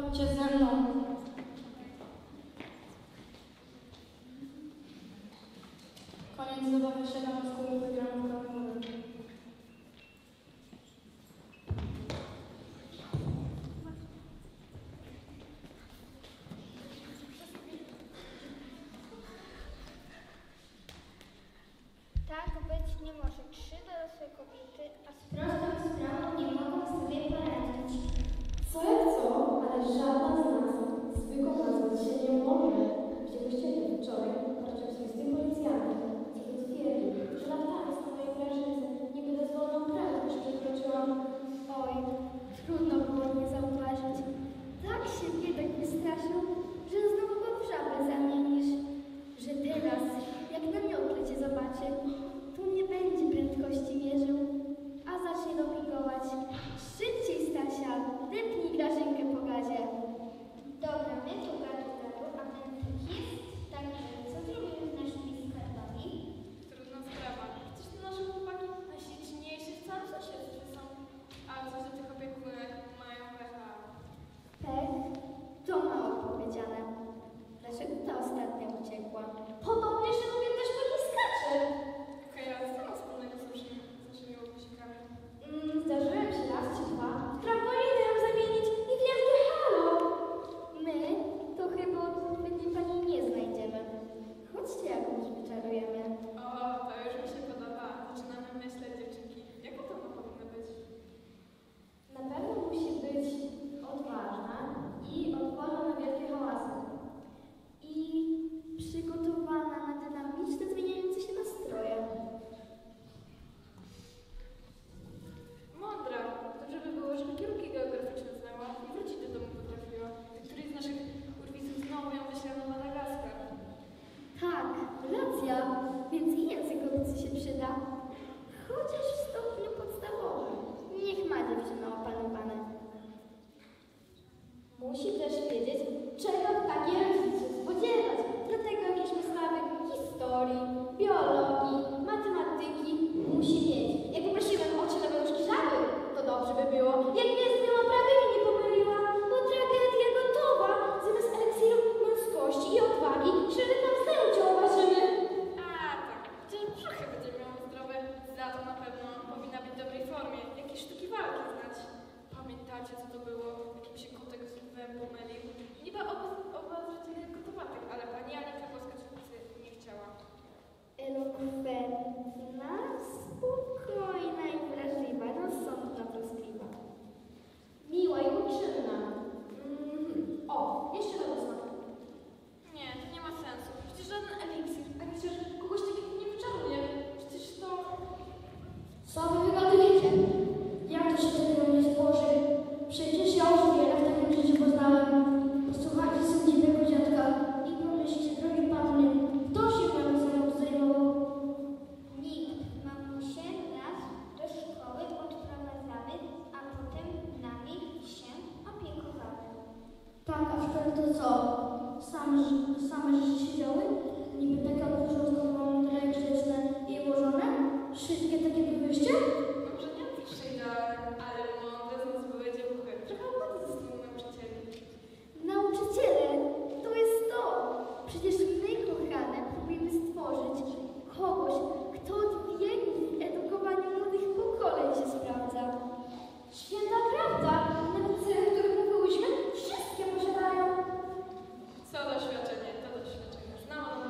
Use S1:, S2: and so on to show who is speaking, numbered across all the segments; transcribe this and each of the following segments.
S1: Chodźcie ze mną. Koniec zabawy czeka na szkół wygraną kamerę.
S2: Tak być nie może. 3 dorosłe kobiety, a z
S3: Prostą sprawą nie mogą sobie poradzić.
S4: Co jak co, ale żadna z nas zwykłą nazwać się nie może. W kościele wczoraj podczas listy policjantów, co twierdził, że latając na mojej grażycy niby dozwoloną prędkość przekroczyłam.
S3: Oj, trudno było nie zauważyć. Tak się biedak wystraszył, że znowu go w żabę zamienisz. Że teraz, jak na miotle cię zobaczy, tu nie będzie prędkości mierzył, a zacznie dopingować. Szybciej, Stasia, wypnij Grażynkę po gazie.
S2: dobra, my tu gadu, a ten jest taki, co zrobił z naszymi skarbami?
S5: Trudna sprawa. Przecież te nasze chłopaki najśliczniejsi w całym sąsiedztwie są. A coś do tych opiekunek mają pecha.
S3: Pech? To mało powiedziane. Dlaczego ta ostatnia uciekła?
S4: Podobnie, że lubię też po niej skacze.
S5: Okej, ale co ma wspólnego z naszymi łobusikami?
S4: Zdarzyłem się raz czy dwa w trampolinę ją zamienić i wielkie halo.
S3: My to chyba odpowiedniej pani nie znajdziemy. Chodźcie jakąś wyczarujemy.
S5: O, to już mi się podoba. Zaczynamy myśleć, dziewczynki. Jaka to ona powinna być?
S4: Na pewno musi być odważna i odporna na wielkie hałasy.
S3: I przygotowana na dynamiczne, zmieniające się nastroje.
S5: Mądra. Dobrze by było, żeby kierunki geograficzne znała i wrócić do domu potrafiła. Któryś z naszych urwisów znowu ją wyślał na Madagaskar.
S3: Tak, racja, więc i język obcy się przyda. Chociaż w stopniu podstawowym. Niech ma dziewczyna opanowane.
S4: Musi też wiedzieć, czego w takiej rodzinie się spodziewać. Dlatego jakieś podstawy historii, biologii, matematyki musi mieć. Jak poprosiłem o nowe nóżki żaby, to dobrze by było. Jakby z nią prawie nie pomyliła, bo tragedia gotowa. Zamiast eliksiru męskości i odwagi, żeby nam zdjęcia uważamy.
S5: A, tak. Chociaż brzuchy będzie miała zdrowe. Za to na pewno powinna być w dobrej formie. Jakieś sztuki walki znać. Pamiętacie, co to było? Jakim się kotek z lwem pomylił? Niby oba gotowatek, ale pani Anika Boska-Czerwicy nie chciała.
S3: Elokwentna, spokojna i wrażliwa, rozsądna, troskliwa.
S4: Miła i uczynna. O, jeszcze do smaku.
S5: Nie, to nie ma sensu. Przecież żaden eliksir, ani przecież kogoś takiego nie wyczaruje. Przecież to...
S4: Co wy wygadujecie? Jak to się tego nie złoży? Przecież ja już wiele w takim życiu poznałem. Posłuchajcie sędziwego dziadka i pomyślcie, drogi panny, kto się miał ze mną zajmował?
S2: Nikt. Mamusie nas do szkoły odprowadzały, a potem nami się opiekowały.
S4: Tak, a w szkole to co? Same rzeczy siedziały? Niby taka dużo mądre, grzeczne i ułożone? Wszystkie takie byłyście?
S5: Może nie zawsze idealne, ale mądre z nas były dziewuchy. Trochę ładnie ze sobą nauczycieli.
S3: Nauczyciele, to jest to. Przecież my, kochane, próbujemy stworzyć kogoś, kto od wieków w edukowaniu młodych pokoleń się sprawdza.
S4: Święta prawda! Nawet cechy, o których mówiłyśmy, wszystkie posiadają.
S5: Co doświadczenie, to doświadczenie. Znałam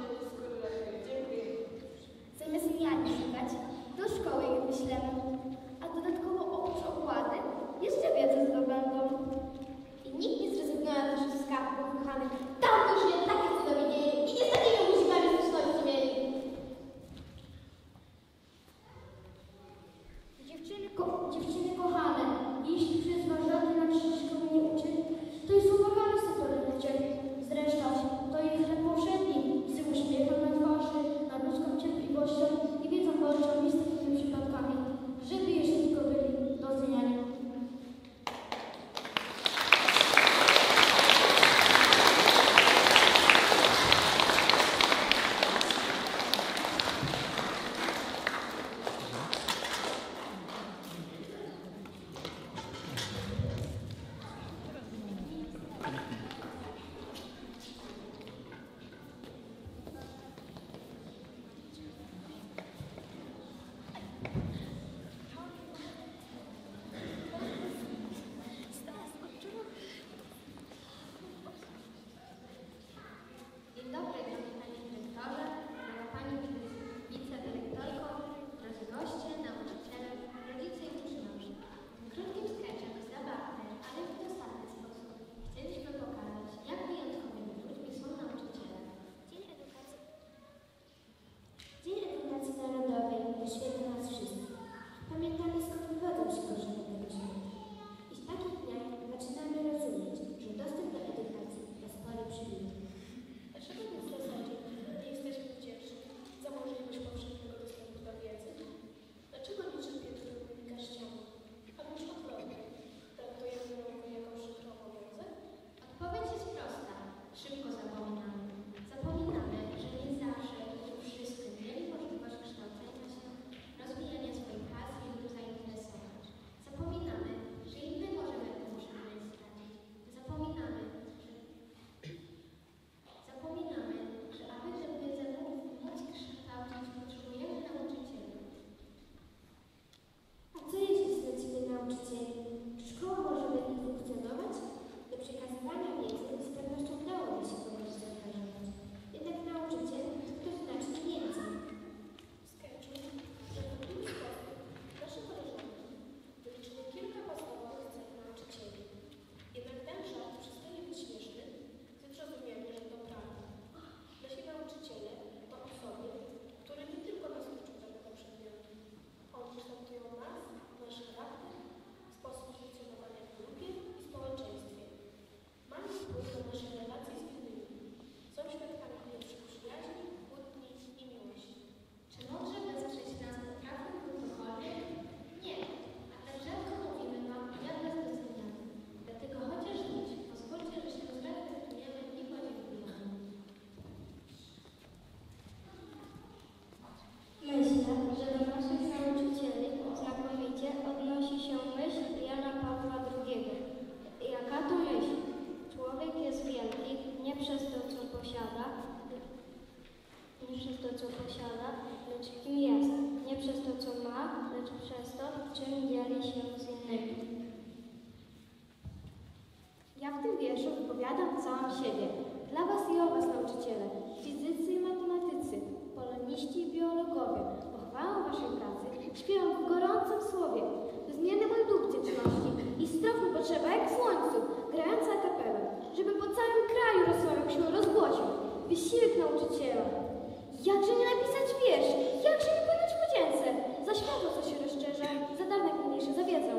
S4: opowiadam całą siebie. Dla was i o was, nauczyciele, fizycy i matematycy, poloniści i biologowie, pochwałą waszej pracy śpiewam w gorącym słowie, zmienny mój duch wdzięczności i strofny potrzeba jak w słońcu, grająca a capella, żeby po całym kraju rozsławiał się, rozgłosił. Wysiłek nauczyciela. Jakże nie napisać wiersz, jakże nie płynąć po dzięce, za światło, co się rozszerza, za dar najpilniejszy, za wiedzę.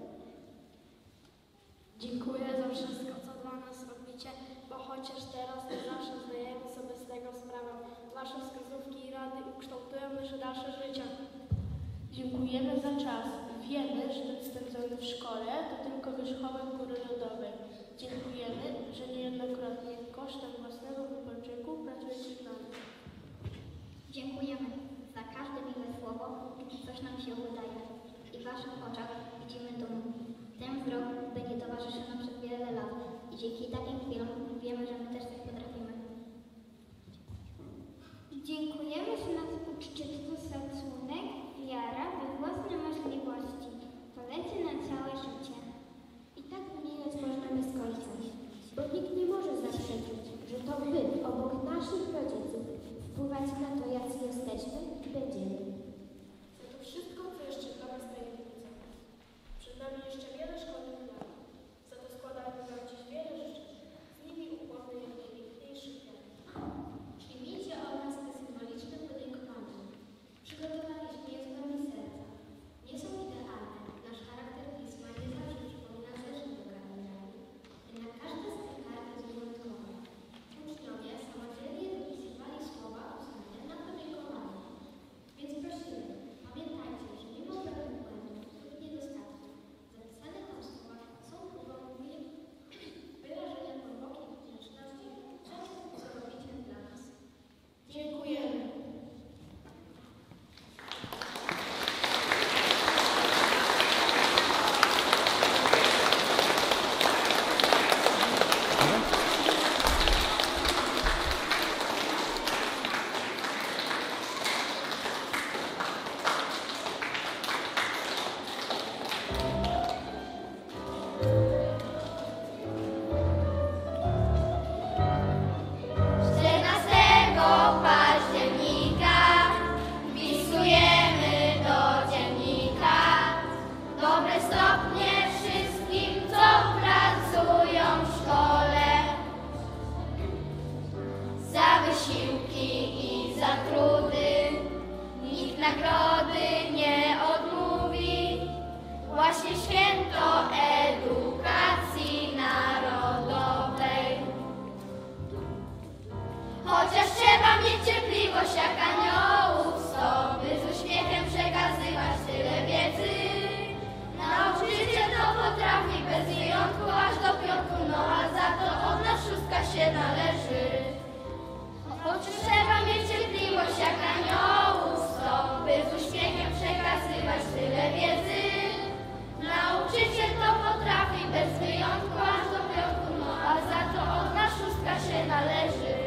S3: Dziękuję za wszystko, co dla nas robicie, bo chociaż teraz nie zawsze zdajemy sobie z tego sprawę. Wasze wskazówki i rady ukształtują nasze dalsze życie. Dziękujemy za czas. Wiemy, że ten spędzony w szkole to tylko wierzchołek góry lodowej. Dziękujemy, że niejednokrotnie kosztem własnego wypoczynku pracujecie z nami.
S2: Dziękujemy za każde miłe słowo, gdy coś nam się udaje. I w waszych oczach widzimy dumę. Ten wzrok będzie towarzyszył nam przez wiele lat i dzięki takim chwilom wiemy, że my też tak potrafimy. Dziękujemy, że nas uczcie tu szacunek, wiara we własne możliwości. To leci na całe życie. I tak umieniec można by skończyć, bo nikt nie może zaprzeczyć, że to wy obok naszych rodziców wpływać na to, jacy jesteśmy i będziemy.
S3: Za to wszystko, co jeszcze dla was tajemnica. Przed nami jeszcze wiele szkolnych lat. Za to składamy wam dziś wiele życzeń. Z nimi ukłony jak najpiękniejszy kwiat.
S2: Przyjmijcie od nas te symboliczne podziękowania. Przygotowaliśmy je z głębi serca. Nie są idealne. Nasz charakter pisma nie zawsze przypomina zeszły do kartografii. Jednak każda z tych kart jest wyjątkowa. Uczniowie samodzielnie dopisywali słowa uznane na podziękowanie. Więc prosimy, pamiętajcie, że mimo drobnych błędów lub niedostatków, zapisane tam słowa są próbą wyrażenia głębokiej wdzięczności za to, co robicie dla nas.
S3: Dziękujemy.
S2: Właśnie święto edukacji narodowej. Chociaż trzeba mieć cierpliwość jak aniołów, by z uśmiechem przekazywać tyle wiedzy. Nauczyciel to potrafi bez wyjątku aż do piątku, no a za to od nas szóstka się należy. Chociaż trzeba mieć cierpliwość jak aniołów, by z uśmiechem przekazywać tyle wiedzy. Nauczyciel to potrafi bez wyjątku aż do piątku, no a za to od nas szóstka się należy.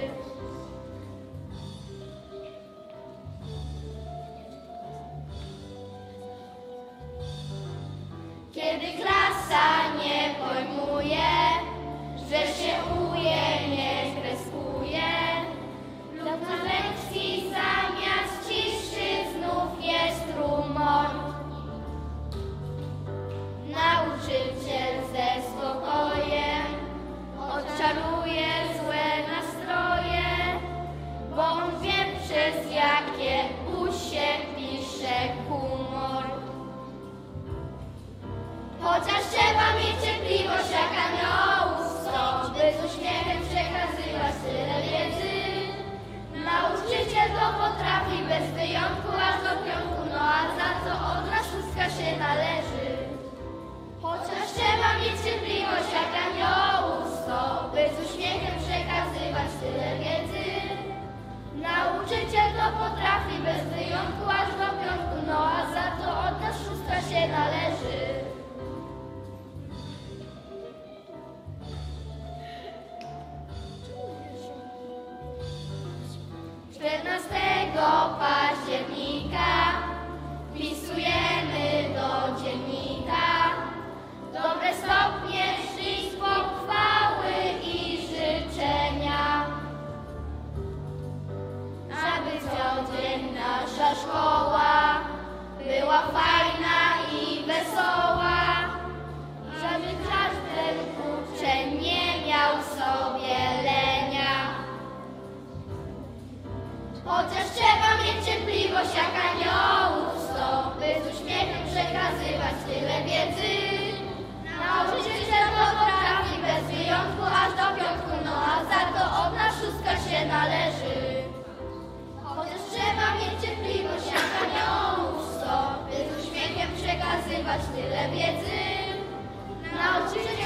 S2: Kiedy klasa nie pojmuje, że się nie kreskuje, lub na lekcji zamiast ciszy znów jest rumor. Nauczyciel ze spokojem odczaruje złe nastroje, bo on wie, przez jakie usie pisze humor. Chociaż trzeba mieć cierpliwość jak aniołów, by z uśmiechem przekazywać tyle wiedzy. Nauczyciel to potrafi bez wyjątku aż do piątku, no a za to od nas szóstka się należy. Chociaż trzeba mieć cierpliwość jak aniołów, by z uśmiechem przekazywać tyle wiedzy. Nauczyciel to potrafi bez wyjątku aż do piątku, no a za to od nas szóstka się należy. 14 października wpisujemy do dziennika dobre stopnie
S3: zdobywać tyle wiedzy, nauczyć